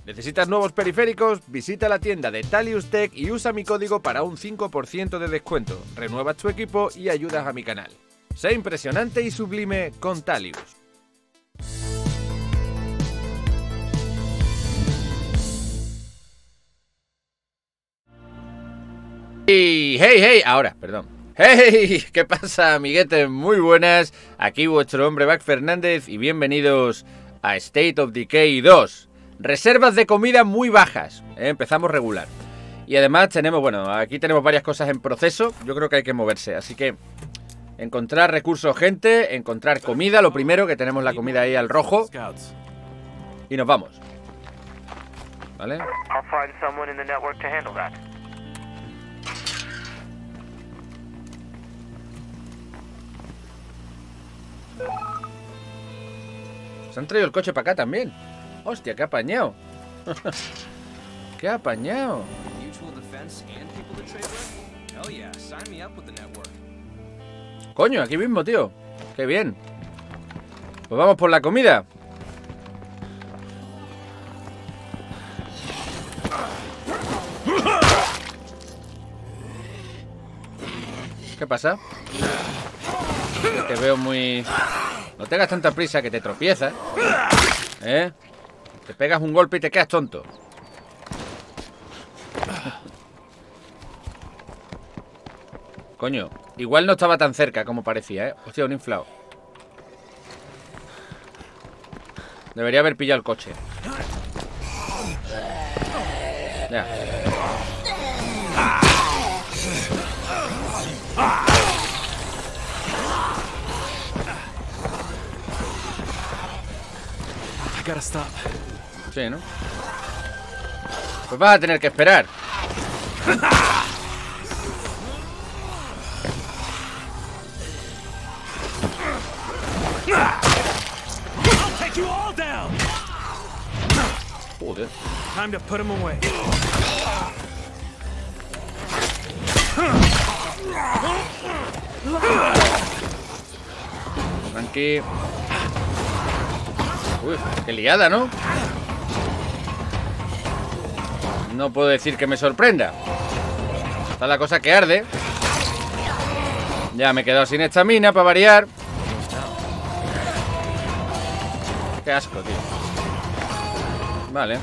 ¿Necesitas nuevos periféricos? Visita la tienda de Talius Tech y usa mi código para un 5% de descuento. Renuevas tu equipo y ayudas a mi canal. Sé impresionante y sublime con Talius. Hey, ahora, perdón. Hey, ¿qué pasa, amiguetes? Muy buenas, aquí vuestro hombre Back Fernández y bienvenidos a State of Decay 2. Reservas de comida muy bajas, empezamos regular. Y además tenemos, bueno, aquí tenemos varias cosas en proceso. Yo creo que hay que moverse, así que encontrar recursos, gente, encontrar comida. Lo primero, que tenemos la comida ahí al rojo. Y nos vamos. ¿Vale? Se han traído el coche para acá también. Hostia, qué apañado. Qué apañado. Coño, aquí mismo, tío. Qué bien. Pues vamos por la comida. ¿Qué pasa? Te veo muy... No tengas tanta prisa, que te tropiezas. Te pegas un golpe y te quedas tonto. Coño, igual no estaba tan cerca como parecía, Hostia, un inflado. Debería haber pillado el coche. Ya. Sí, ¿no? Pues vas a tener que esperar. Joder. Tranqui. Uy, qué liada, ¿no? No puedo decir que me sorprenda. Está la cosa que arde. Ya me he quedado sin estamina para variar. Qué asco, tío. Vale.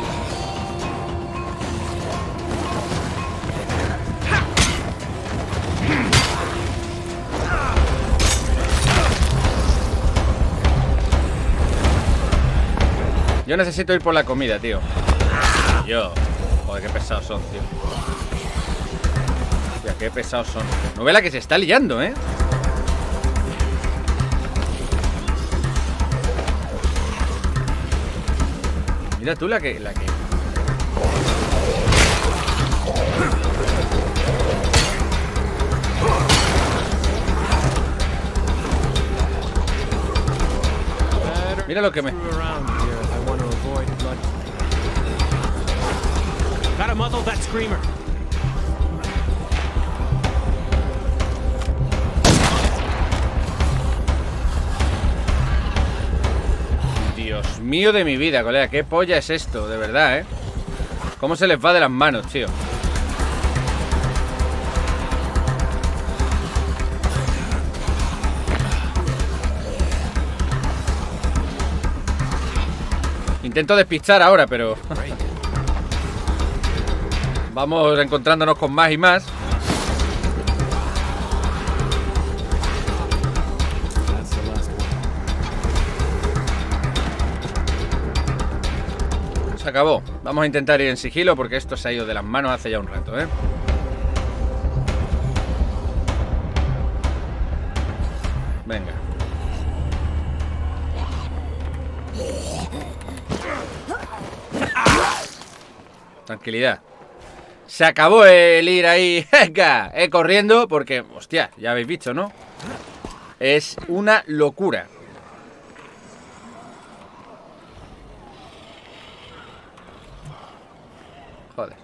Yo necesito ir por la comida, tío. Joder, qué pesados son, tío. Hostia, qué pesados son. No ve la que se está liando, Mira tú la que... Mira lo que me... Gotta muzzle that screamer. Dios mío de mi vida, colega. ¿Qué polla es esto? De verdad, ¿Cómo se les va de las manos, tío? Intento despistar ahora, pero... Vamos encontrándonos con más y más. Se acabó. Vamos a intentar ir en sigilo porque esto se ha ido de las manos hace ya un rato, Venga. Tranquilidad. Se acabó el ir ahí corriendo porque, hostia, ya habéis visto, ¿no? Es una locura. Joder.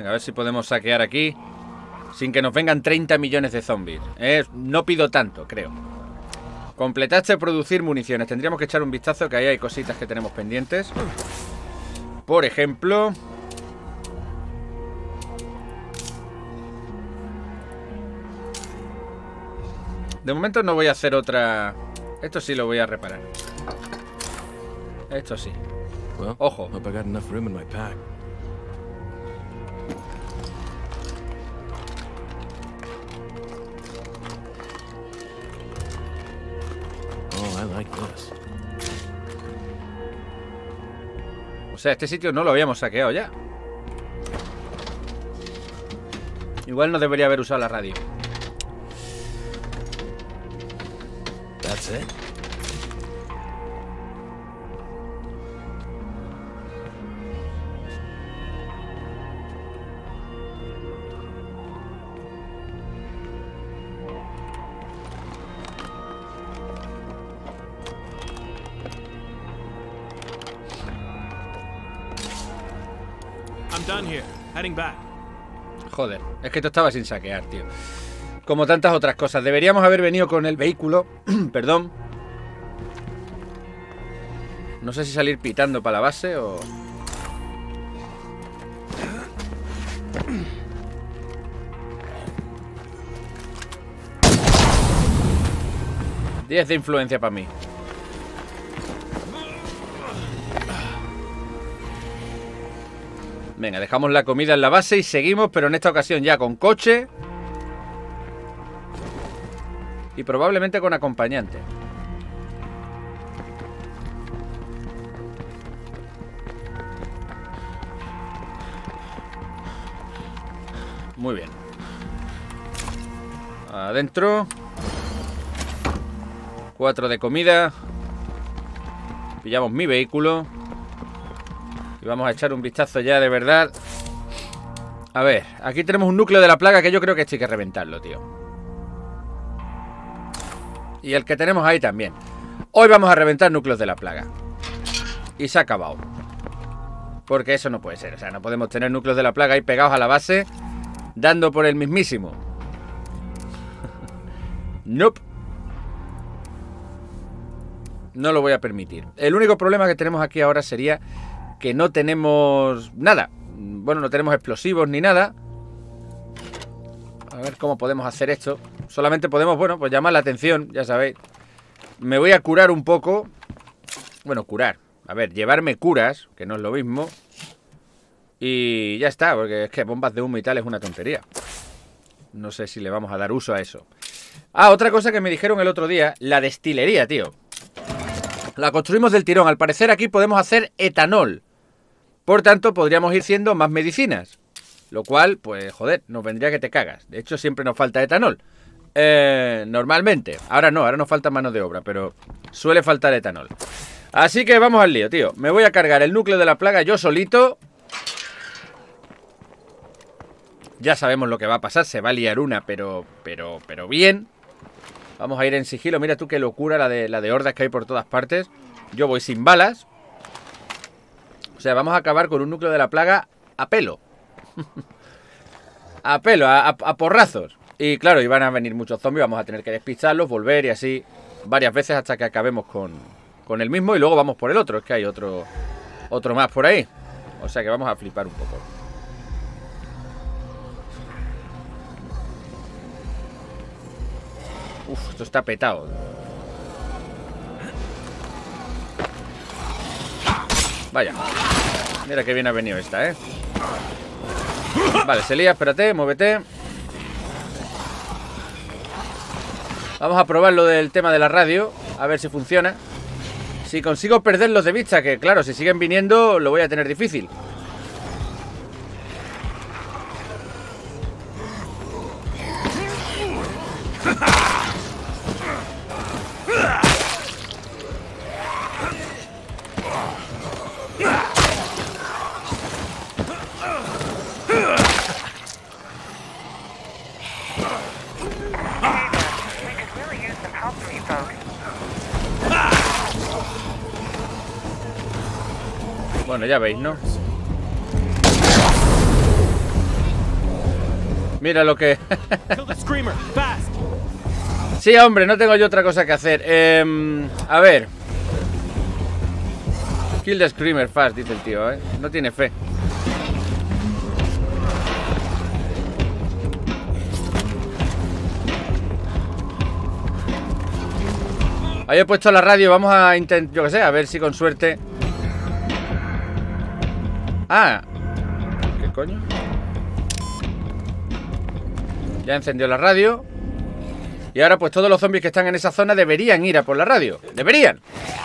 Venga, a ver si podemos saquear aquí sin que nos vengan 30 millones de zombies. No pido tanto, creo. Completaste producir municiones. Tendríamos que echar un vistazo, que ahí hay cositas que tenemos pendientes. Por ejemplo... De momento no voy a hacer otra... Esto sí lo voy a reparar. Esto sí. Ojo. Hope I got enough room in my pack. Oh, I like this. O sea, este sitio no lo habíamos saqueado ya. Igual no debería haber usado la radio. That's it. I'm done here. Heading back. Joder, es que esto estaba sin saquear, tío. Como tantas otras cosas. Deberíamos haber venido con el vehículo. Perdón. No sé si salir pitando para la base o... ...10 de influencia para mí. Venga, dejamos la comida en la base y seguimos, pero en esta ocasión ya con coche. Y probablemente con acompañante. Muy bien. Adentro. 4 de comida. Pillamos mi vehículo. Y vamos a echar un vistazo ya de verdad. A ver, aquí tenemos un núcleo de la plaga que yo creo que esto hay que reventarlo, tío. Y el que tenemos ahí también. Hoy vamos a reventar núcleos de la plaga. Y se ha acabado. Porque eso no puede ser. O sea, no podemos tener núcleos de la plaga ahí pegados a la base, dando por el mismísimo. Nope. No lo voy a permitir. El único problema que tenemos aquí ahora sería que no tenemos nada. Bueno, no tenemos explosivos ni nada. A ver cómo podemos hacer esto. Solamente podemos, bueno, pues llamar la atención, ya sabéis. Me voy a curar un poco. Bueno, curar. A ver, llevarme curas, que no es lo mismo. Y ya está, porque es que bombas de humo y tal es una tontería. No sé si le vamos a dar uso a eso. Ah, otra cosa que me dijeron el otro día. La destilería, tío. La construimos del tirón. Al parecer aquí podemos hacer etanol. Por tanto, podríamos ir haciendo más medicinas. Lo cual, pues, joder, nos vendría que te cagas. De hecho, siempre nos falta etanol. Normalmente. Ahora no, ahora nos falta mano de obra, pero suele faltar etanol. Así que vamos al lío, tío. Me voy a cargar el núcleo de la plaga yo solito. Ya sabemos lo que va a pasar. Se va a liar una, pero bien. Vamos a ir en sigilo. Mira tú qué locura la de hordas que hay por todas partes. Yo voy sin balas. O sea, vamos a acabar con un núcleo de la plaga a pelo. A pelo, a porrazos. Y claro, iban a venir muchos zombies. Vamos a tener que despistarlos, volver y así varias veces hasta que acabemos con el mismo. Y luego vamos por el otro. Es que hay otro más por ahí. O sea que vamos a flipar un poco. Uf, esto está petado. Vaya. Mira qué bien ha venido esta, ¿eh? Vale, se lía, espérate, muévete. Vamos a probar lo del tema de la radio. A ver si funciona. Si consigo perderlos de vista, que claro, si siguen viniendo lo voy a tener difícil. Bueno, ya veis, ¿no? Mira lo que... Kill the screamer, fast. Sí, hombre, no tengo yo otra cosa que hacer. A ver. Kill the screamer fast, dice el tío, ¿eh? No tiene fe. Ahí he puesto la radio, vamos a intentar, yo qué sé, a ver si con suerte. Ah, ¿qué coño? Ya encendió la radio. Y ahora pues todos los zombies que están en esa zona deberían ir a por la radio. ¡Deberían!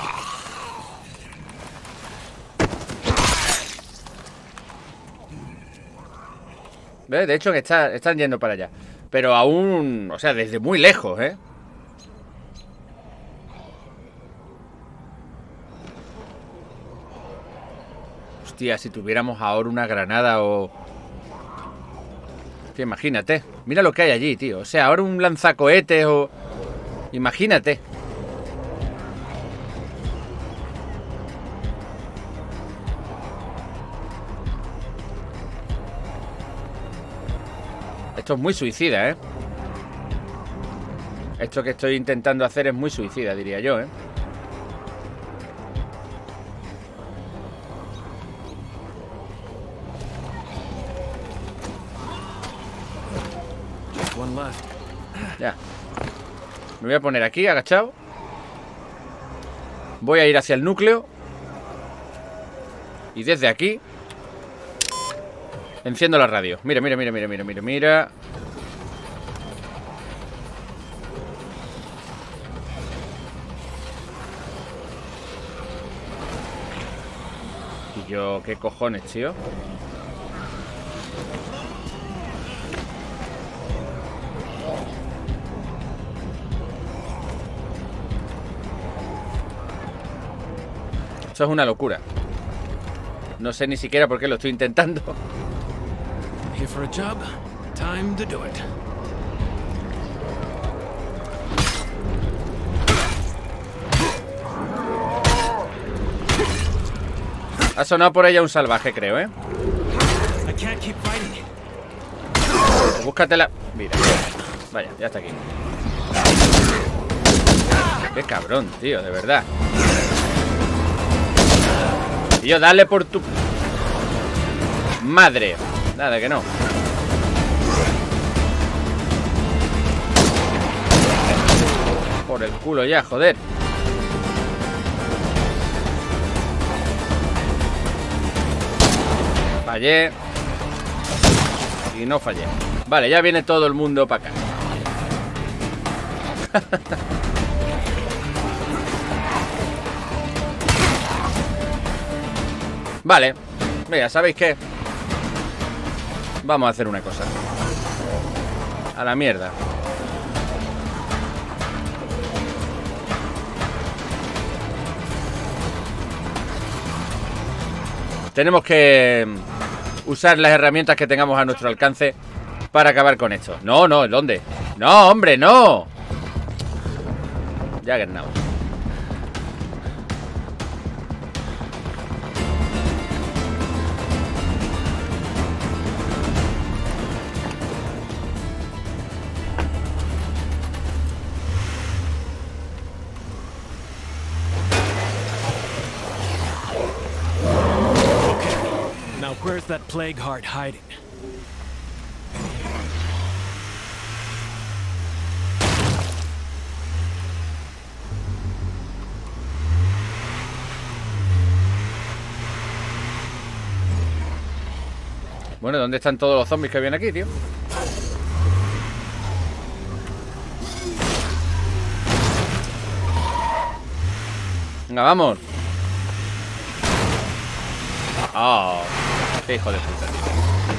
¿Ves? De hecho que están yendo para allá. Pero aún, o sea, desde muy lejos, ¿eh? Hostia, si tuviéramos ahora una granada o... Hostia, imagínate. Mira lo que hay allí, tío. O sea, ahora un lanzacohetes o... Imagínate. Esto es muy suicida, ¿eh? Esto que estoy intentando hacer es muy suicida, diría yo, ¿eh? One left. Ya. Me voy a poner aquí, agachado. Voy a ir hacia el núcleo. Y desde aquí enciendo la radio. Mira, mira, mira, mira, mira, mira, mira. Y yo, ¿qué cojones, tío? Eso es una locura. No sé ni siquiera por qué lo estoy intentando. Here for a job. Time to do it. Ha sonado por ella un salvaje, creo, ¿eh? I can't keep fighting. Búscatela. Mira. Vaya, ya está aquí. Qué cabrón, tío, de verdad. Tío, dale por tu... madre. Nada, que no. Por el culo ya, joder. Fallé. Y no fallé. Vale, ya viene todo el mundo para acá. Vale. Mira, ¿sabéis qué? Vamos a hacer una cosa. A la mierda. Tenemos que usar las herramientas que tengamos a nuestro alcance para acabar con esto. No, no, ¿dónde? No, hombre, no. Juggernaut. Now where's that plague heart hiding? Bueno, ¿dónde están todos los zombies que vienen aquí, tío? Venga, vamos. Oh, qué hijo de puta, tío.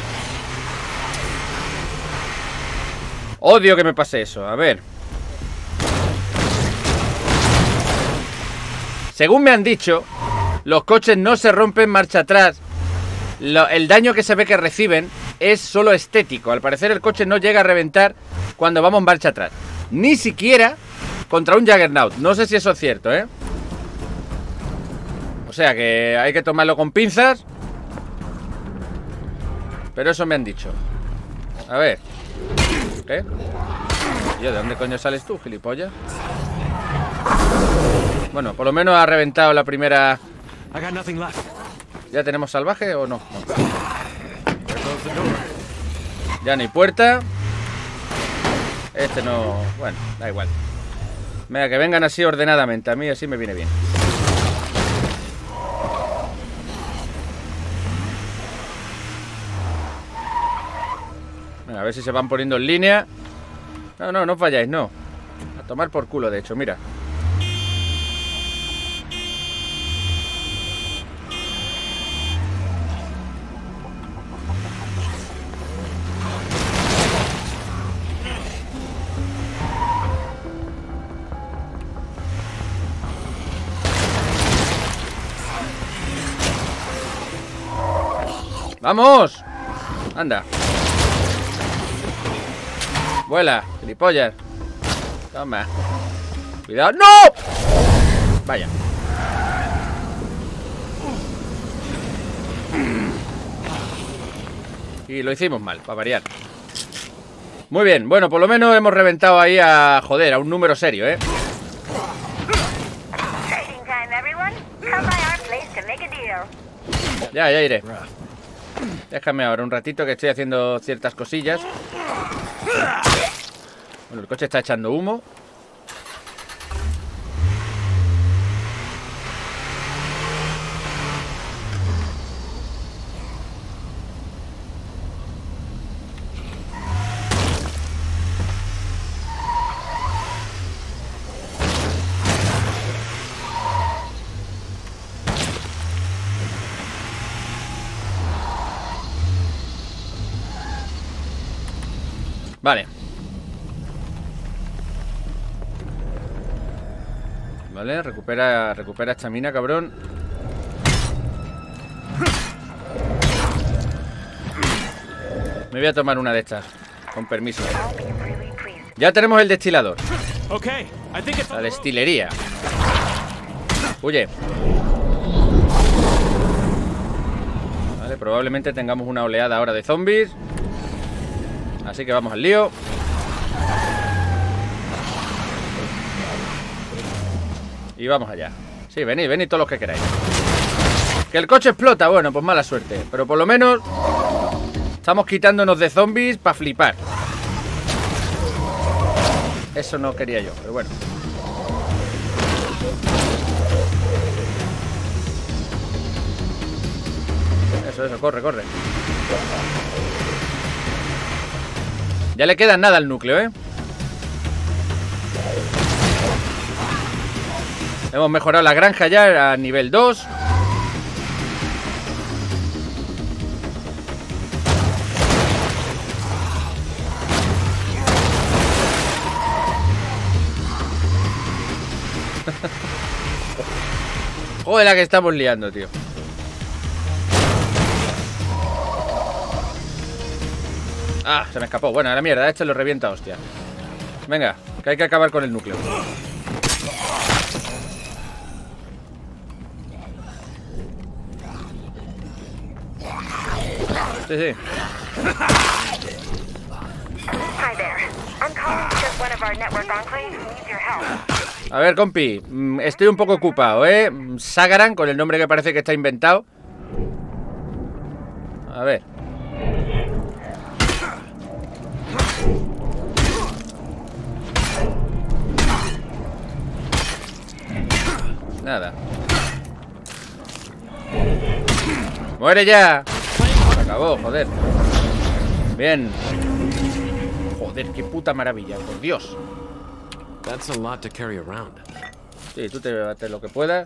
Odio que me pase eso. A ver. Según me han dicho, los coches no se rompen marcha atrás. El daño que se ve que reciben es solo estético. Al parecer el coche no llega a reventar cuando vamos marcha atrás. Ni siquiera contra un Juggernaut. No sé si eso es cierto, ¿eh? O sea que hay que tomarlo con pinzas. Pero eso me han dicho. A ver. ¿Qué? Tío, ¿de dónde coño sales tú, gilipollas? Bueno, por lo menos ha reventado la primera. I got nothing left. ¿Ya tenemos salvaje o no? No. Ya no hay puerta. Este no... Bueno, da igual. Venga, que vengan así ordenadamente. A mí así me viene bien. Venga, a ver si se van poniendo en línea. No, no, no os vayáis, no. A tomar por culo, de hecho, mira. ¡Vamos! Anda. Vuela, gilipollas. Toma. Cuidado. ¡No! Vaya. Y lo hicimos mal, para variar. Muy bien, bueno, por lo menos hemos reventado ahí a... Joder, a un número serio, ¿eh? Ya iré. Déjame ahora un ratito que estoy haciendo ciertas cosillas. Bueno, el coche está echando humo. Vale. Vale, recupera estamina, cabrón. Me voy a tomar una de estas, con permiso. Ya tenemos el destilador. La destilería. Huye. Vale, probablemente tengamos una oleada ahora de zombies. Así que vamos al lío. Y vamos allá. Sí, venid todos los que queráis. Que el coche explota, bueno, pues mala suerte. Pero por lo menos estamos quitándonos de zombies para flipar. Eso no quería yo, pero bueno. Eso, corre. Ya le queda nada al núcleo, ¿eh? Hemos mejorado la granja ya a nivel 2. Joder, la que estamos liando, tío. Ah, se me escapó. Bueno, a la mierda, este lo revienta, hostia. Venga, que hay que acabar con el núcleo. Sí. A ver, compi, estoy un poco ocupado, ¿eh? Sagaran, con el nombre que parece que está inventado. A ver. Nada. ¡Muere ya! Se acabó, joder. Bien. Joder, qué puta maravilla, por Dios. That's a lot to carry around. Sí, tú te bates lo que puedas.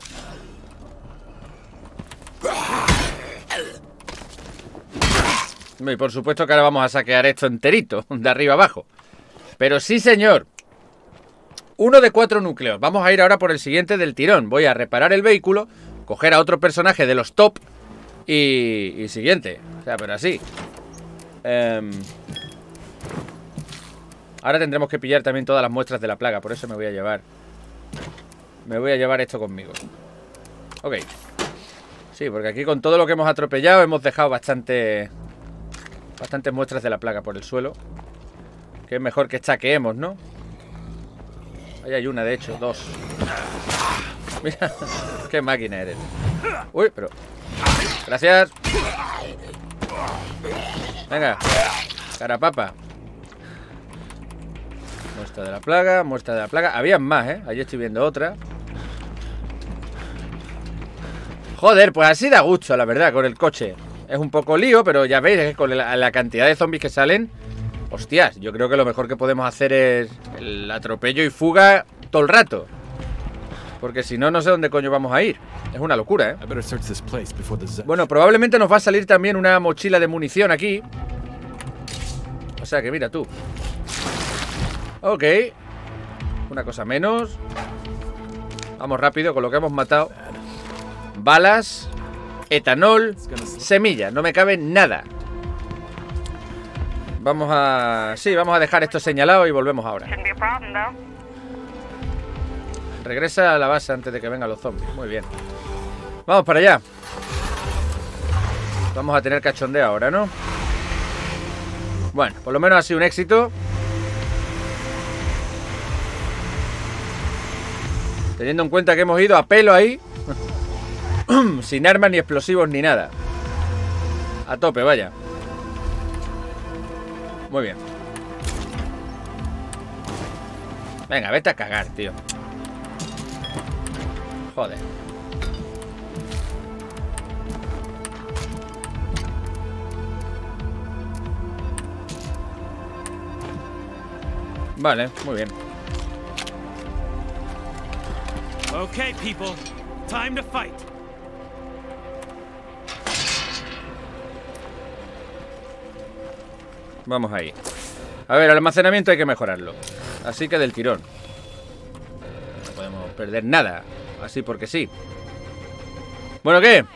Y por supuesto que ahora vamos a saquear esto enterito, de arriba abajo. Pero sí, señor. 1 de 4 núcleos. Vamos a ir ahora por el siguiente del tirón. Voy a reparar el vehículo, coger a otro personaje de los top y siguiente. O sea, pero así. Ahora tendremos que pillar también todas las muestras de la plaga. Por eso me voy a llevar esto conmigo. Ok. Sí, porque aquí con todo lo que hemos atropellado hemos dejado bastante Bastantes muestras de la plaga por el suelo. Que es mejor que chaqueemos, ¿no? Ahí hay una, de hecho, dos. Mira, qué máquina eres. Uy, pero... Gracias. Venga, carapapa. Muestra de la plaga, muestra de la plaga. Habían más, ¿eh? Ahí estoy viendo otra. Joder, pues así da gusto, la verdad, con el coche. Es un poco lío, pero ya veis, es que con la cantidad de zombies que salen... Hostias, yo creo que lo mejor que podemos hacer es el atropello y fuga todo el rato. Porque si no, no sé dónde coño vamos a ir. Es una locura, ¿eh? Bueno, probablemente nos va a salir también una mochila de munición aquí. O sea que mira tú. Ok. Una cosa menos. Vamos rápido con lo que hemos matado. Balas, etanol, semillas. No me cabe nada. Vamos a... Sí, vamos a dejar esto señalado y volvemos ahora. Regresa a la base antes de que vengan los zombies. Muy bien. Vamos para allá. Vamos a tener cachondeo ahora, ¿no? Bueno, por lo menos ha sido un éxito. Teniendo en cuenta que hemos ido a pelo ahí. Sin armas ni explosivos ni nada. A tope, vaya. Muy bien. Venga, vete a cagar, tío. Joder. Vale, muy bien. Okay, people. Time to fight. Vamos ahí. A ver, el almacenamiento hay que mejorarlo. Así que del tirón. No podemos perder nada. Así porque sí. Bueno, ¿qué?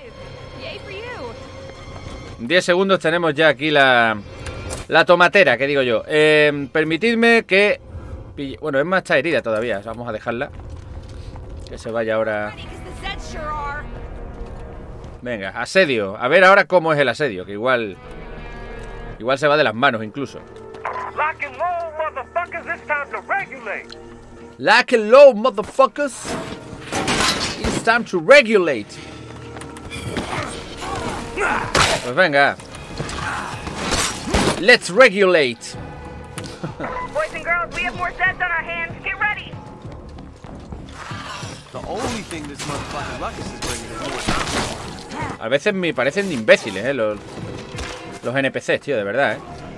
10 segundos tenemos ya aquí la tomatera, que digo yo. Permitidme que... Bueno, es más, está herida todavía. Vamos a dejarla. Que se vaya ahora. Venga, asedio. A ver ahora cómo es el asedio. Que igual se va de las manos incluso. Lock and low, motherfuckers. It's time to regulate. Lock and low, motherfuckers. It's time to regulate. Pues venga. Let's regulate. Boys and girls, we have more Zeds on our hands. Get ready. The only thing this motherfucking ruckus is bringing is more time. A veces me parecen imbéciles, los NPCs, tío, de verdad,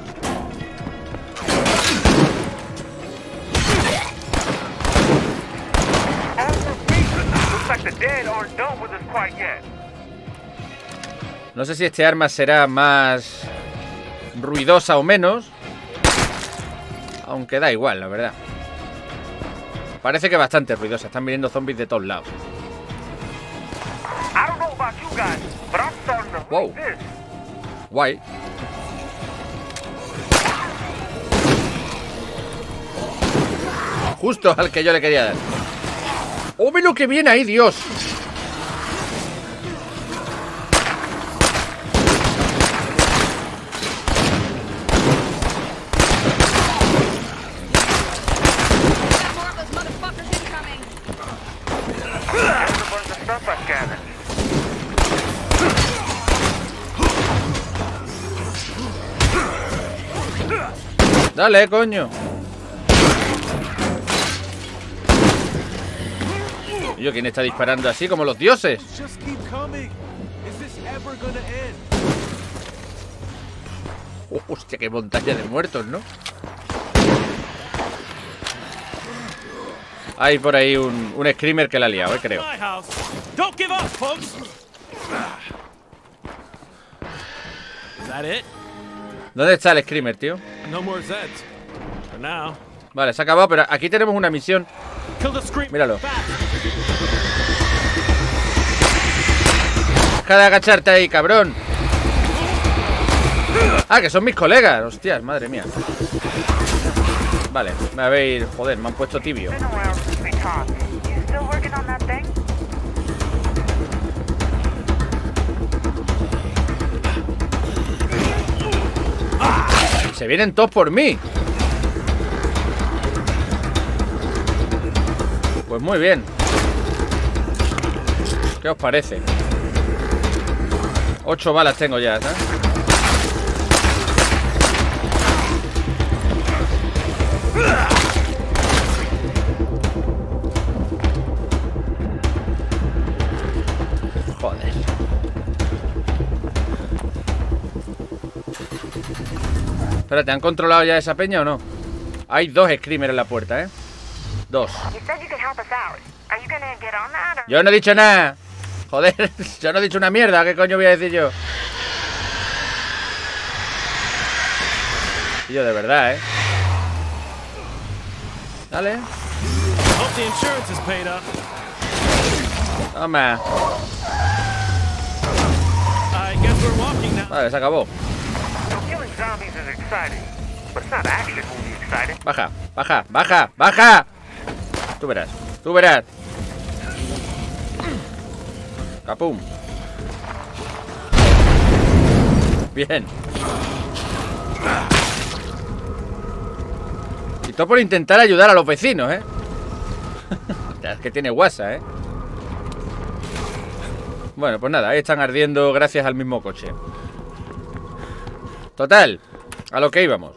No sé si este arma será más ruidosa o menos. Aunque da igual, la verdad. Parece que bastante ruidosa. Están viniendo zombies de todos lados. Wow. Guay. Justo al que yo le quería dar. ¡Oh, ve lo que viene ahí, Dios! Dale, coño. Yo, ¿quién está disparando así como los dioses? Hostia, qué montaña de muertos, ¿no? Hay por ahí un screamer que la ha liado, creo. ¿Dónde está el screamer, tío? Vale, se ha acabado, pero aquí tenemos una misión. Míralo. Deja de agacharte ahí, cabrón. Ah, que son mis colegas. Hostias, madre mía. Vale, me habéis... Joder, me han puesto tibio. Se vienen todos por mí. Pues muy bien. ¿Qué os parece? 8 balas tengo ya, ¿sabes? Joder. Espérate, ¿han controlado ya esa peña o no? Hay 2 screamers en la puerta, ¿eh? 2. Yo no he dicho nada. Joder, yo no he dicho una mierda. ¿Qué coño voy a decir yo? Y yo de verdad, ¿eh? Dale. Toma. Vale, se acabó. Baja, baja, baja, baja. Tú verás, tú verás. Capum. Bien. Y todo por intentar ayudar a los vecinos, ¿eh? Es que tiene guasa, ¿eh? Bueno, pues nada, ahí están ardiendo gracias al mismo coche. Total, a lo que íbamos.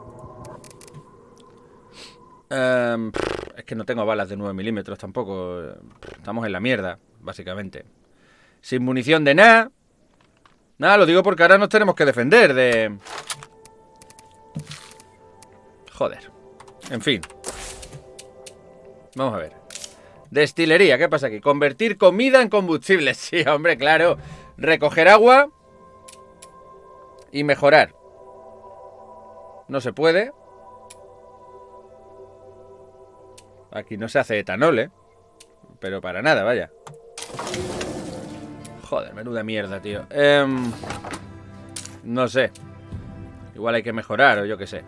Es que no tengo balas de 9 milímetros tampoco. Estamos en la mierda, básicamente. Sin munición de nada. Nada, lo digo porque ahora nos tenemos que defender de... Joder. En fin. Vamos a ver. Destilería, ¿qué pasa aquí? Convertir comida en combustible. Sí, hombre, claro. Recoger agua y mejorar. No se puede. Aquí no se hace etanol, ¿eh? Pero para nada, vaya. Joder, menuda mierda, tío. No sé. Igual hay que mejorar o yo qué sé.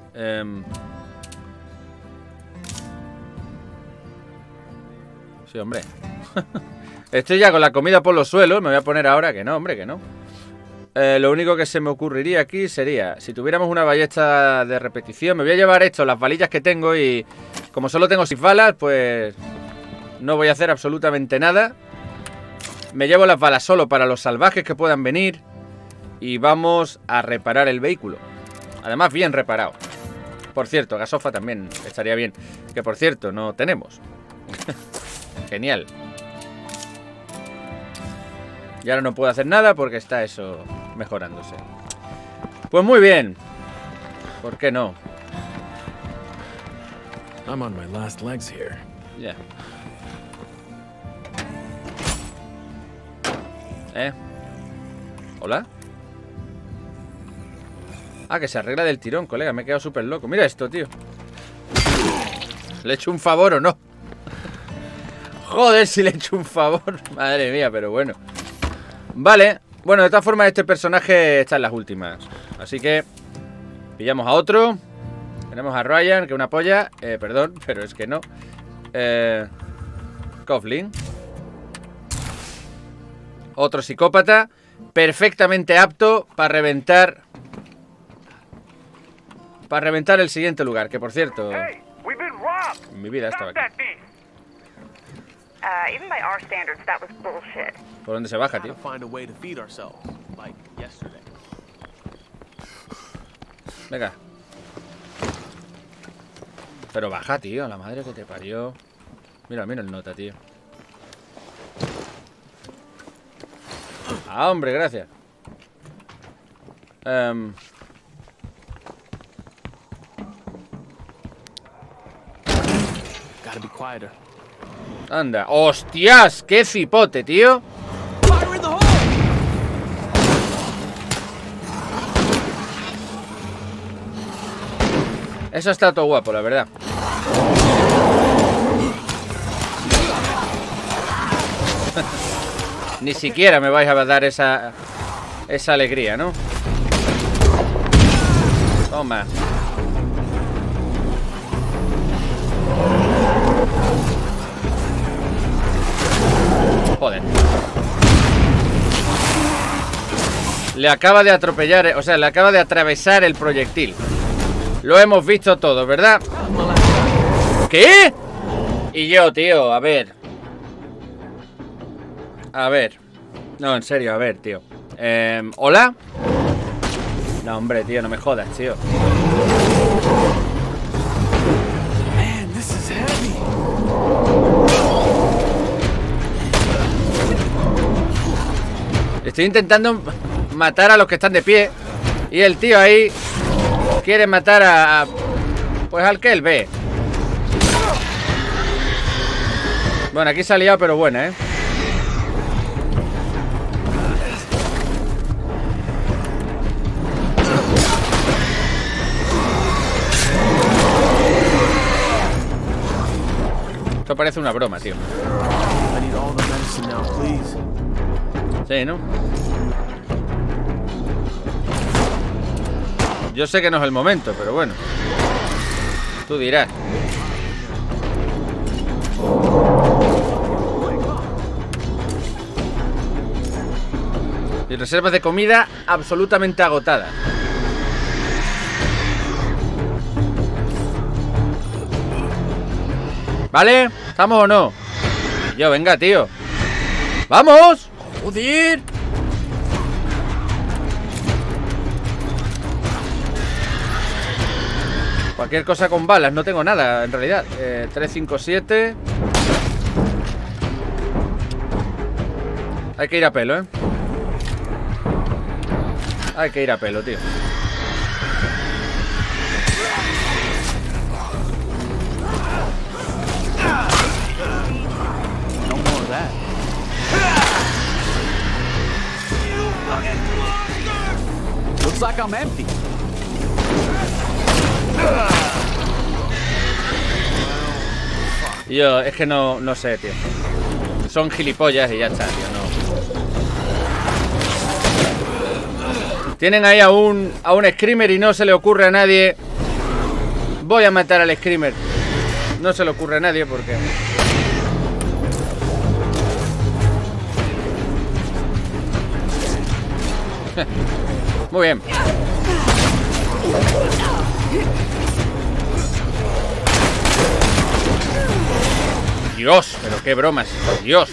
Sí, hombre. Estoy ya con la comida por los suelos. Me voy a poner ahora que no, hombre, que no. Lo único que se me ocurriría aquí sería, si tuviéramos una ballesta de repetición, me voy a llevar esto, las valillas que tengo, y como solo tengo 6 balas, pues no voy a hacer absolutamente nada. Me llevo las balas solo para los salvajes que puedan venir y vamos a reparar el vehículo. Además, bien reparado. Por cierto, gasofa también estaría bien. Que por cierto, no tenemos. Genial. Y ahora no puedo hacer nada porque está eso mejorándose. Pues muy bien. ¿Por qué no? I'm on my last legs here. Ya. ¿Hola? Ah, que se arregla del tirón, colega. Me he quedado súper loco. Mira esto, tío. ¿Le he hecho un favor o no? Joder, si le he hecho un favor. Madre mía, pero bueno. Vale. Bueno, de todas formas, este personaje está en las últimas. Así que pillamos a otro. Tenemos a Ryan, que es una polla. Perdón, pero es que no. Coughlin. Otro psicópata. Perfectamente apto para reventar. Para reventar el siguiente lugar. Que por cierto, en mi vida estaba aquí. Even by our standards, that was bullshit. ¿Por dónde se baja, tío? Venga. Pero baja, tío. La madre que te parió. Mira, mira el nota, tío. Ah, hombre, gracias. Gotta be quieter. Anda. ¡Hostias! ¡Qué cipote, tío! Fire in the hole! Eso está todo guapo, la verdad. Ni siquiera me vais a dar esa alegría, ¿no? Toma. Joder. Le acaba de atropellar, o sea, le acaba de atravesar el proyectil. Lo hemos visto todos, ¿verdad? ¿Qué? Y yo, tío, a ver. A ver. No, en serio, a ver, tío. ¿Hola? No, hombre, tío, no me jodas, tío. Man, this is heavy. Estoy intentando matar a los que están de pie. Y el tío ahí quiere matar a pues al que él ve. Bueno, aquí se ha liado, pero buena, ¿eh? Esto parece una broma, tío. I need all the medicine now, please. Sí, ¿no? Yo sé que no es el momento, pero bueno. Tú dirás. Y reservas de comida absolutamente agotadas. ¿Vale? ¿Estamos o no? Yo, venga, tío. ¡Vamos! ¡Joder! Cualquier cosa con balas, no tengo nada en realidad. 357. Hay que ir a pelo, ¿eh? Hay que ir a pelo, tío. No more of that. Looks like I'm empty. Yo, es que no sé, tío. Son gilipollas y ya está, tío, no. Tienen ahí a un screamer y no se le ocurre a nadie. Voy a matar al screamer. No se le ocurre a nadie porque... Muy bien. Dios, pero qué bromas. Dios.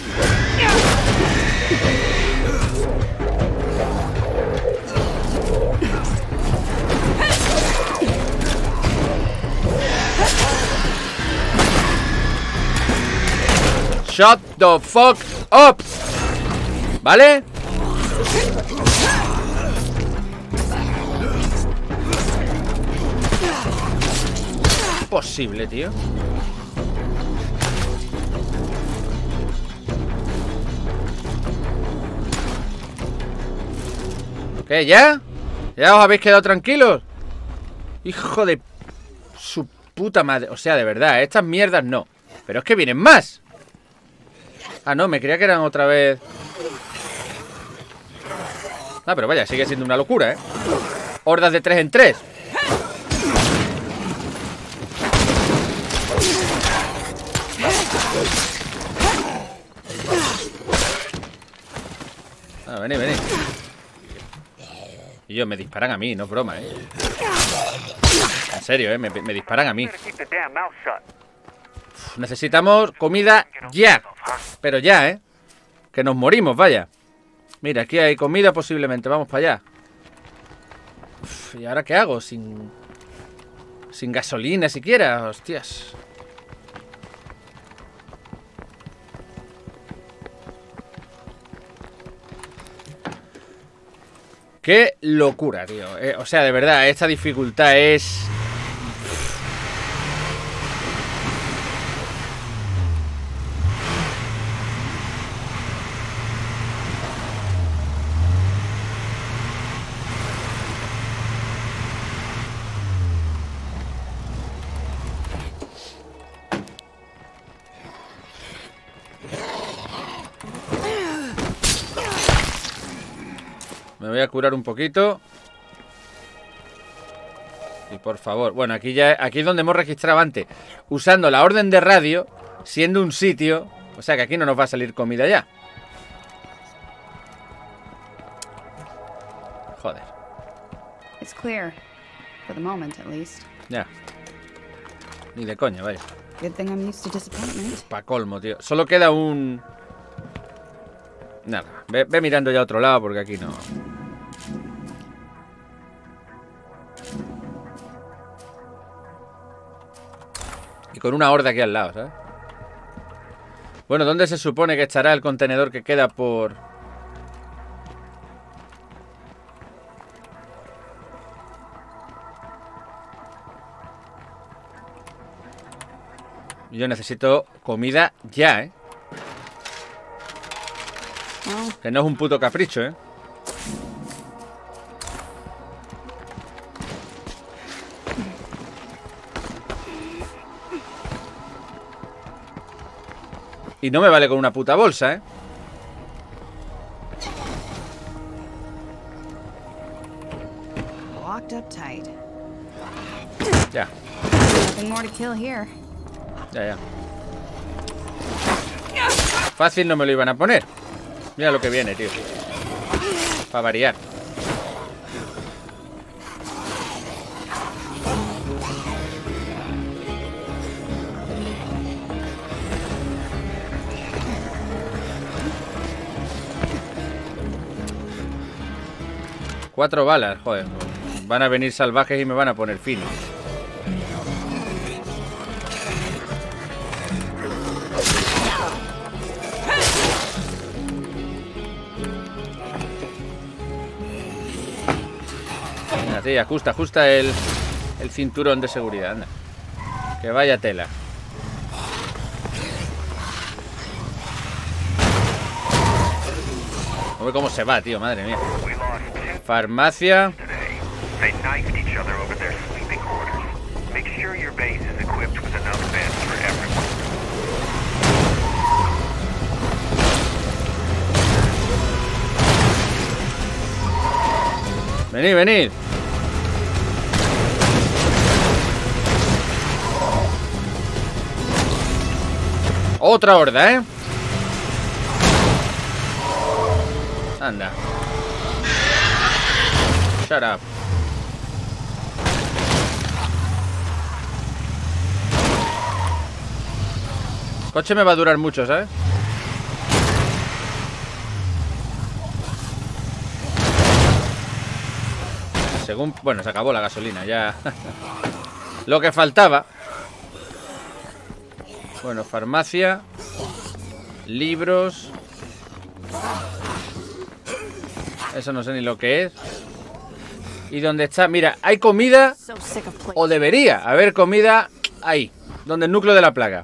Shut the fuck up. ¿Vale? Imposible, tío. ¿Qué? ¿Ya? ¿Ya os habéis quedado tranquilos? Hijo de su puta madre. O sea, de verdad, estas mierdas no. Pero es que vienen más. Ah, no, me creía que eran otra vez. Ah, pero vaya, sigue siendo una locura, ¿eh? Hordas de 3 en 3. Ah, vení, vení. Y yo, me disparan a mí, no es broma, ¿eh? En serio, ¿eh? Me disparan a mí. Uf, necesitamos comida ya. Pero ya, ¿eh? Que nos morimos, vaya. Mira, aquí hay comida posiblemente. Vamos para allá. Uf, ¿y ahora qué hago? Sin gasolina siquiera. Hostias. Qué locura, tío. O sea, de verdad, esta dificultad es... Me voy a curar un poquito. Y por favor, bueno, aquí es donde hemos registrado antes. Usando la orden de radio, siendo un sitio. O sea que aquí no nos va a salir comida ya. Joder. It's clear, for the moment at least. Ya. Ni de coña, vaya. Good thing I'm used to disappointment. Pa' colmo, tío. Solo queda un... Nada, ve mirando ya a otro lado porque aquí no... Y con una horda aquí al lado, ¿sabes? Bueno, ¿dónde se supone que estará el contenedor que queda por...? Yo necesito comida ya, ¿eh? Well, Que no es un puto capricho, ¿eh? Y no me vale con una puta bolsa, ¿eh? locked up tight. Ya, Nothing more to kill here. ya. Fácil no me lo iban a poner. Mira lo que viene, tío. Para variar. Cuatro balas, joder. Van a venir salvajes y me van a poner fino. Venga, tía, ajusta el cinturón de seguridad, anda. Que vaya tela. No ve cómo se va, tío, madre mía. Farmacia. They knifed each other over their sleeping quarters. Make sure your base is equipped with enough beds for everyone. Venid, venid. Otra horda, ¿eh? Anda. Shut up. El coche me va a durar mucho, ¿sabes? Según... Bueno, se acabó la gasolina, ya. Lo que faltaba. Bueno, farmacia. Libros. Eso no sé ni lo que es. ¿Y dónde está? Mira, hay comida. So sick of play. O debería haber comida ahí, donde el núcleo de la plaga.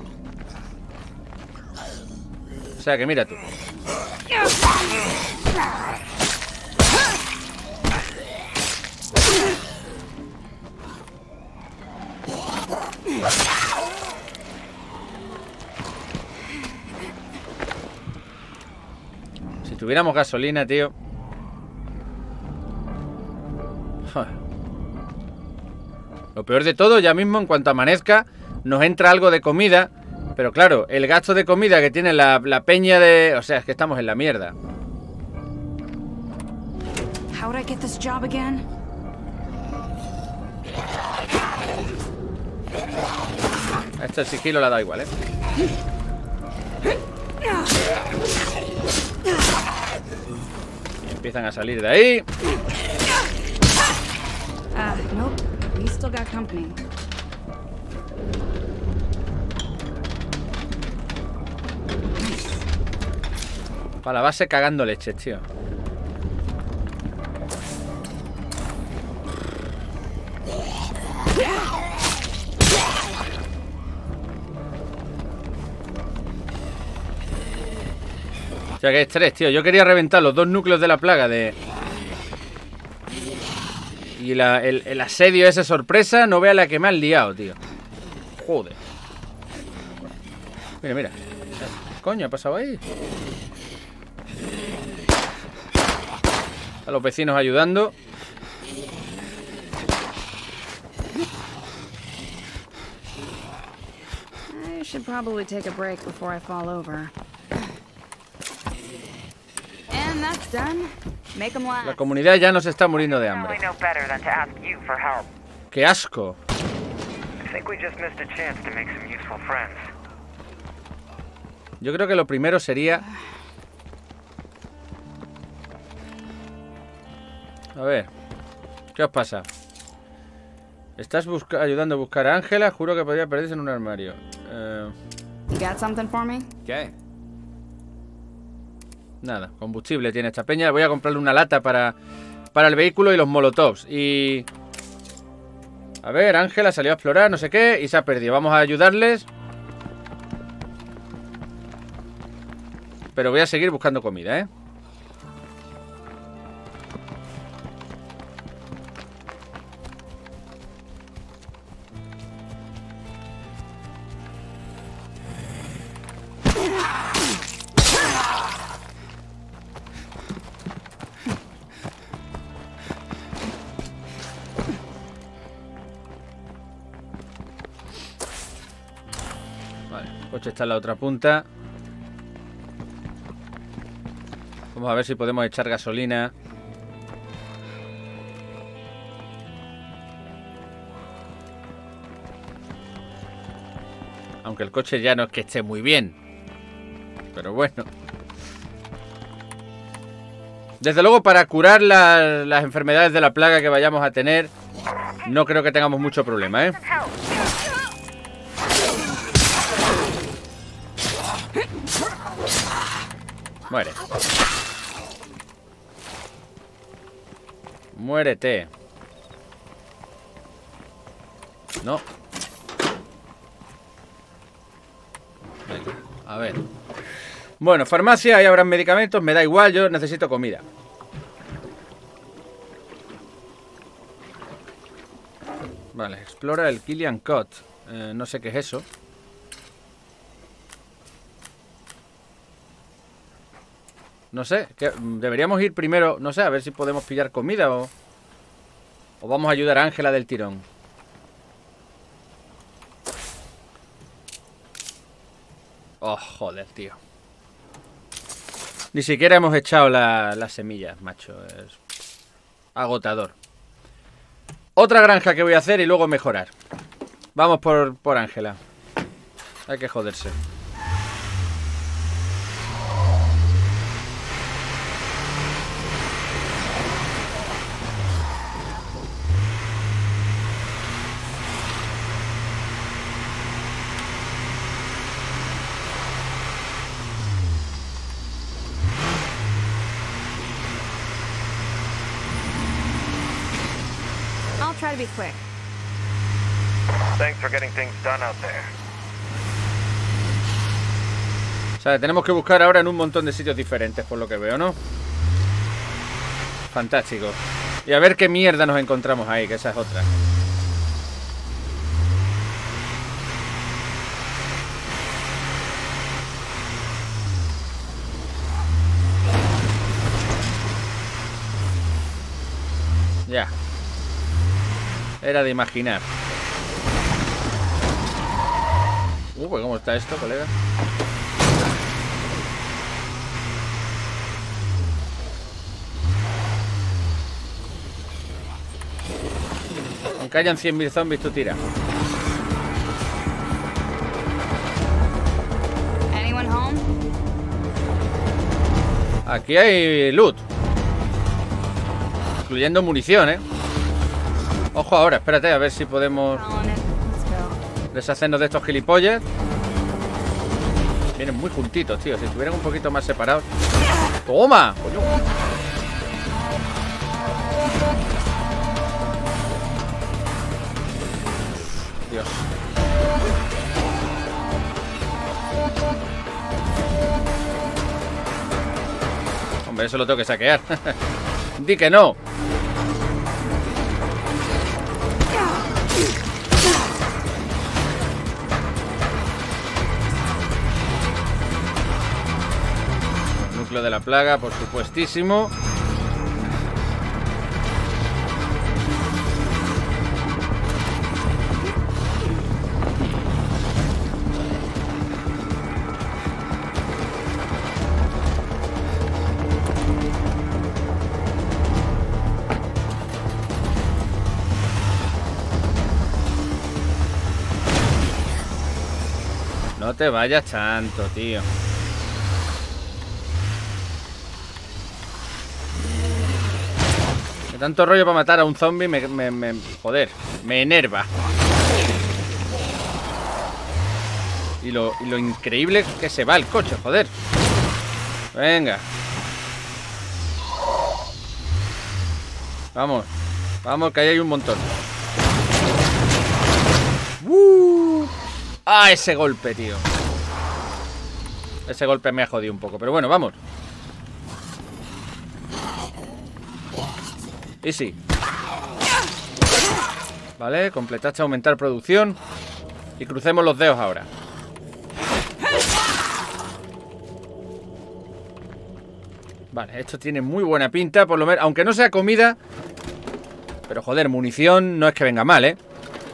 O sea que mira tú. Si tuviéramos gasolina, tío. Lo peor de todo, ya mismo en cuanto amanezca, nos entra algo de comida. Pero claro, el gasto de comida que tiene la peña de... O sea, es que estamos en la mierda. How would I get this job again? A este el sigilo le ha dado igual, ¿eh? Empiezan a salir de ahí. Nope. We still got company. Para la base cagando leches, tío. O sea, que estrés, tío. Yo quería reventar los dos núcleos de la plaga de... Y el asedio ese sorpresa, no vea la que me han liado, tío. Joder. Mira, mira. ¿Qué coño ha pasado ahí? A los vecinos ayudando. I should probably take a break before I fall over. And that's done. Make 'em La last. comunidad ya no se está muriendo de hambre. Certainly know better than to ask you for help. ¡Qué asco! think we just missed a chance to make some useful friends. Yo creo que lo primero sería... A ver, ¿qué os pasa? Estás ayudando a buscar a Ángela. Juro que podría perderse en un armario. You got something for me? Okay. Nada, combustible tiene esta peña. Voy a comprarle una lata para el vehículo y los molotovs. Y... A ver, Ángela salió a explorar, no sé qué, y se ha perdido. Vamos a ayudarles. Pero voy a seguir buscando comida, ¿eh? Vale, el coche está en la otra punta. Vamos a ver si podemos echar gasolina. Aunque el coche ya no es que esté muy bien. Pero bueno. Desde luego, para curar las enfermedades de la plaga que vayamos a tener, no creo que tengamos mucho problema, ¿eh? Muere. Muérete. No. Venga, a ver. Bueno, farmacia, ahí habrán medicamentos. Me da igual, yo necesito comida. Vale, explora el Killian Cot. No sé qué es eso. No sé, deberíamos ir primero, no sé, a ver si podemos pillar comida o vamos a ayudar a Ángela del tirón. Oh, joder, tío. Ni siquiera hemos echado las semillas, macho. Es agotador. Otra granja que voy a hacer y luego mejorar. Vamos por Ángela. Hay que joderse. I'll try to be quick. Thanks for getting things done out there. O sea, tenemos que buscar ahora en un montón de sitios diferentes, por lo que veo, ¿no? Fantástico. Y a ver qué mierda nos encontramos ahí, que esa es otra. Ya. Era de imaginar. Pues ¿cómo está esto, colega? Aunque hayan 100.000 zombies, tú tira. Anyone home? Aquí hay loot. Incluyendo munición, ¿eh? Ojo ahora, espérate, a ver si podemos On it. Let's go. deshacernos de estos gilipollas. Vienen muy juntitos, tío. Si estuvieran un poquito más separados. ¡Toma! ¡Coño! Dios. Hombre, eso lo tengo que saquear. Di que no. Núcleo de la plaga, por supuestísimo. No te vayas tanto, tío. Que tanto rollo para matar a un zombie joder, me enerva. Y lo increíble que se va el coche, joder. Venga. Vamos. Vamos, que ahí hay un montón. ¡Ah, ese golpe, tío! Ese golpe me ha jodido un poco. Pero bueno, vamos. Easy. Vale, completaste aumentar producción. Y crucemos los dedos ahora. Vale, esto tiene muy buena pinta, por lo menos, aunque no sea comida. Pero joder, munición no es que venga mal, ¿eh?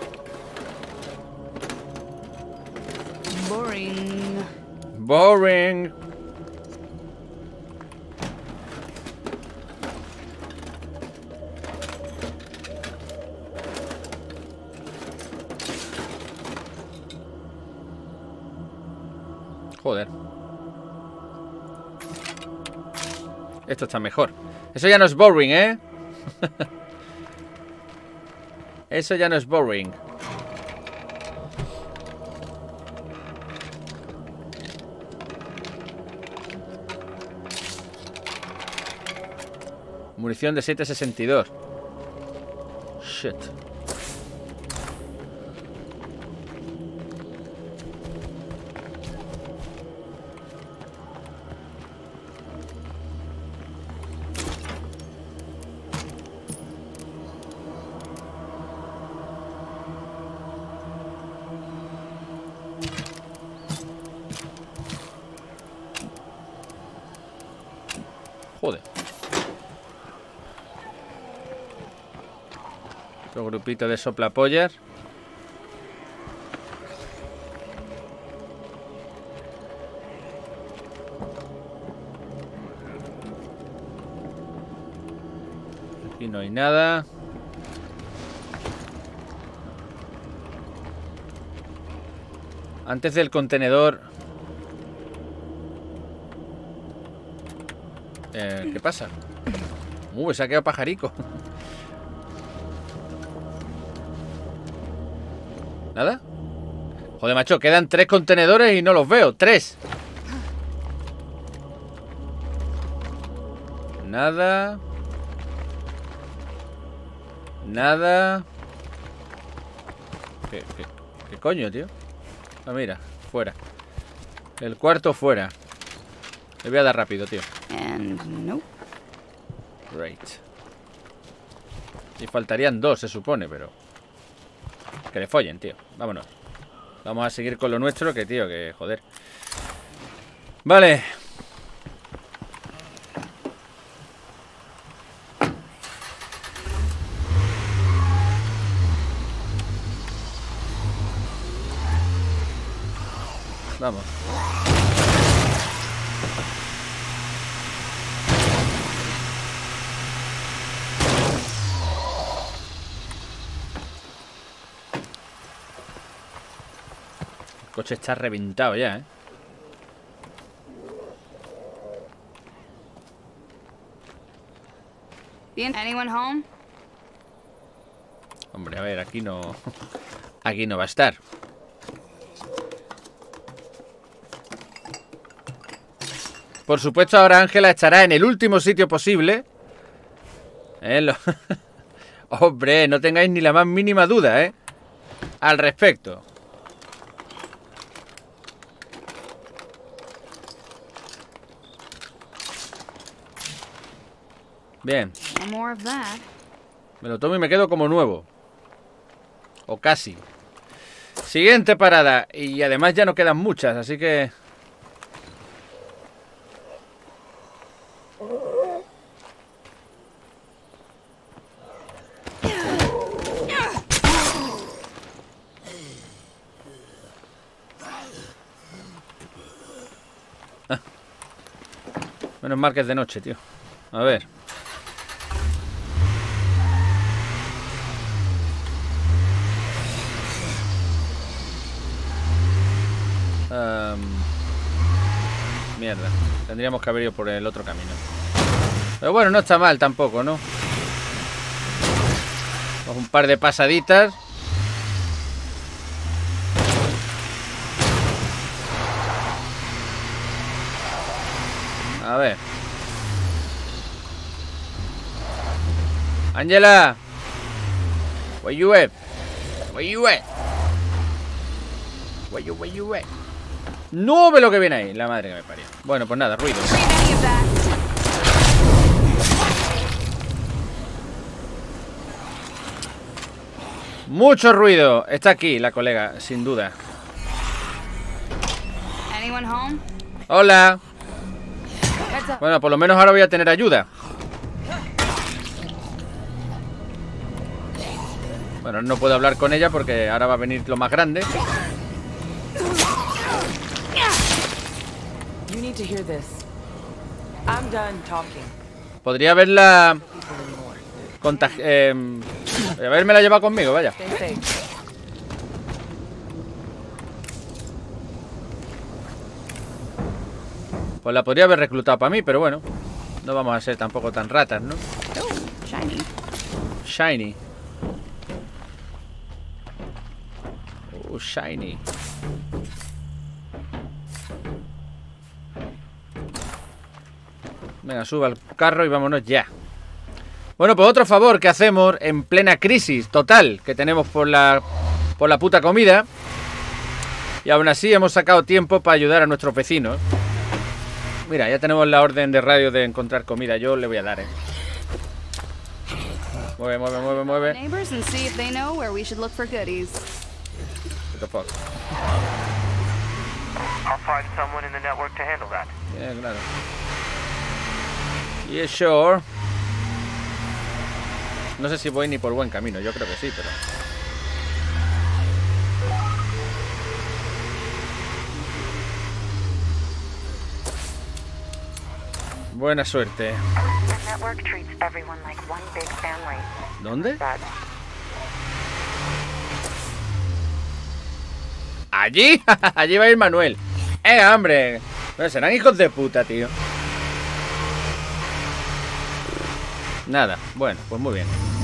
Boring. Boring. Joder. Esto está mejor. Eso ya no es boring, ¿eh? Eso ya no es boring. Munición de 7.62. Shit. Joder. Otro grupito de soplapollas. Aquí no hay nada. Antes del contenedor. ¿Qué pasa? Se ha quedado pajarico. ¿Nada? Joder, macho, quedan 3 contenedores y no los veo. 3. Nada. Nada. ¿Qué coño, tío? Ah, mira, fuera. El cuarto fuera. Le voy a dar rápido, tío. And nope. Great. Y faltarían 2, se supone, pero... Que le follen, tío. Vámonos. Vamos a seguir con lo nuestro, que tío, que joder. Vale. Vamos. El coche está reventado ya, ¿eh? Anyone home? Hombre, a ver, aquí no... Aquí no va a estar. Por supuesto, ahora Ángela estará en el último sitio posible. Hombre, no tengáis ni la más mínima duda, ¿eh? Al respecto. Bien. No more of that. Me lo tomo y me quedo como nuevo. O casi. Siguiente parada. Y además ya no quedan muchas, así que... Menos mal que es de noche, tío. A ver. Mierda. Tendríamos que haber ido por el otro camino. Pero bueno, no está mal tampoco, ¿no? Un par de pasaditas. A ver. Angela. Where you at? Where you at? Where you at? No ve lo que viene ahí. La madre que me parió. Bueno, pues nada, ruido. Mucho ruido. Está aquí la colega, sin duda. Anyone home? Hola. Heads up. Bueno, por lo menos ahora voy a tener ayuda. Bueno, no puedo hablar con ella porque ahora va a venir lo más grande. You need to hear this. I'm done talking. Podría haberla haberme llevado conmigo, vaya. Stay safe. Pues la podría haber reclutado para mí, pero bueno. No vamos a ser tampoco tan ratas, ¿no? Shiny. Shiny. Oh, shiny. Venga, suba al carro y vámonos ya. Bueno, pues otro favor que hacemos en plena crisis total que tenemos por la puta comida. Y aún así hemos sacado tiempo para ayudar a nuestros vecinos. Mira, ya tenemos la orden de radio de encontrar comida. Yo le voy a dar, Mueve, mueve, mueve, mueve. Neighbors and see if they know where we should look for goodies. What the fuck? I'll find someone in the network to handle that. Yeah, claro. Yeah, sure. No sé si voy ni por buen camino. Yo creo que sí, pero... Buena suerte. The network treats everyone like one big family. ¿Dónde? That ¿Allí? Allí va a ir Manuel. Hombre. Bueno, serán hijos de puta, tío. Nada. Bueno, pues muy bien.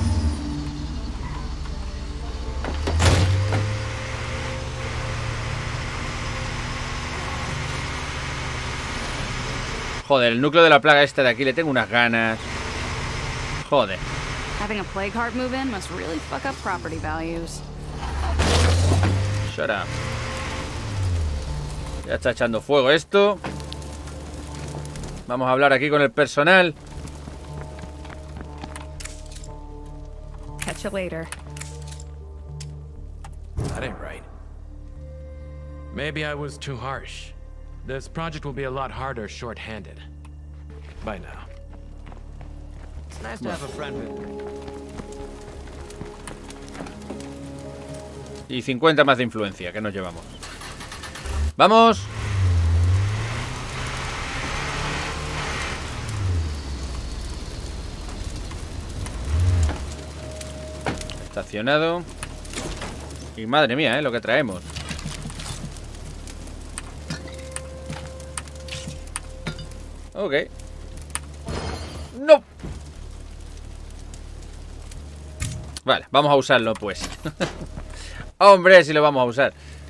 Joder, el núcleo de la plaga esta de aquí le tengo unas ganas. Joder. Having a plague heart move in must really fuck up property values. Shut up. Ya está echando fuego esto. Vamos a hablar aquí con el personal. Catch you later. That ain't right. Maybe I was too harsh. This project will be a lot harder short-handed. Bye now. It's nice to have a friend with... Y 50 más de influencia que nos llevamos. ¡Vamos! Estacionado. Y madre mía, lo que traemos. Ok. ¡No! Vale, vamos a usarlo pues. Hombre, si lo vamos a usar.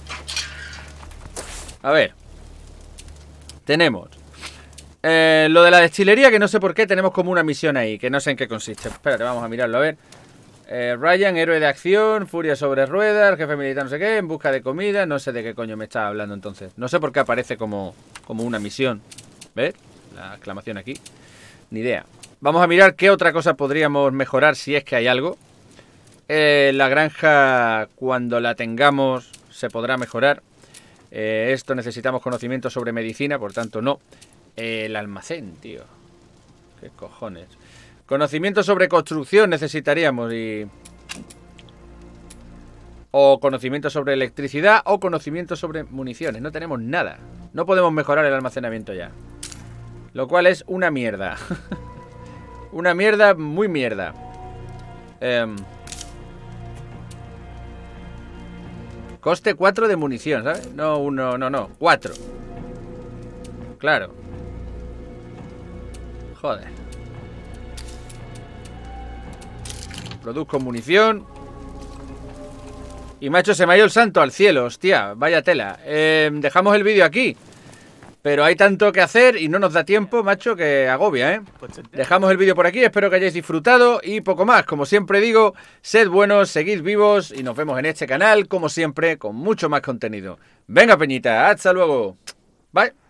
A ver. Tenemos lo de la destilería, que no sé por qué tenemos como una misión ahí, que no sé en qué consiste. Espérate, vamos a mirarlo, a ver. Ryan, héroe de acción, furia sobre ruedas, jefe militar no sé qué, en busca de comida. No sé de qué coño me está hablando entonces. No sé por qué aparece como una misión. ¿Ves? La exclamación aquí. Ni idea. Vamos a mirar qué otra cosa podríamos mejorar, si es que hay algo. La granja, cuando la tengamos, se podrá mejorar. Esto necesitamos conocimiento sobre medicina, por tanto no. El almacén, tío. ¿Qué cojones? Conocimiento sobre construcción necesitaríamos y... O conocimiento sobre electricidad o conocimiento sobre municiones. No tenemos nada. No podemos mejorar el almacenamiento ya. Lo cual es una mierda. Una mierda, muy mierda. Coste 4 de munición, ¿sabes? No, 1, no, 4. Claro. Joder. Produzco munición. Y macho, se me ha ido el santo al cielo, hostia, vaya tela. Dejamos el vídeo aquí. Pero hay tanto que hacer y no nos da tiempo, macho, que agobia, ¿eh? Dejamos el vídeo por aquí, espero que hayáis disfrutado y poco más. Como siempre digo, sed buenos, seguid vivos y nos vemos en este canal, como siempre, con mucho más contenido. Venga, peñita, hasta luego. Bye.